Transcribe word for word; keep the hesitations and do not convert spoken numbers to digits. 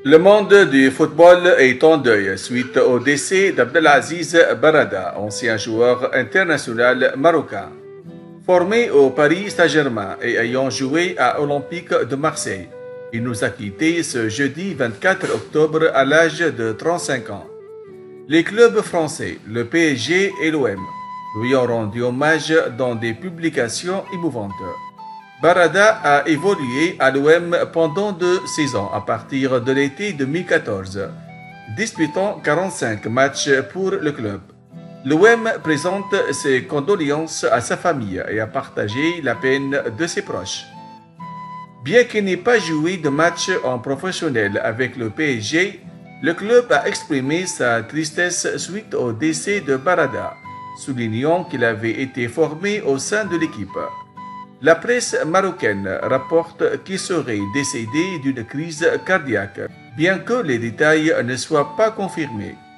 Le monde du football est en deuil suite au décès d'Abdelaziz Barada, ancien joueur international marocain. Formé au Paris Saint-Germain et ayant joué à Olympique de Marseille, il nous a quittés ce jeudi vingt-quatre octobre à l'âge de trente-cinq ans. Les clubs français, le P S G et l'O M, lui ont rendu hommage dans des publications émouvantes. Barada a évolué à l'O M pendant deux saisons à partir de l'été deux mille quatorze, disputant quarante-cinq matchs pour le club. L'O M présente ses condoléances à sa famille et a partagé la peine de ses proches. Bien qu'il n'ait pas joué de match en professionnel avec le P S G, le club a exprimé sa tristesse suite au décès de Barada, soulignant qu'il avait été formé au sein de l'équipe. La presse marocaine rapporte qu'il serait décédé d'une crise cardiaque, bien que les détails ne soient pas confirmés.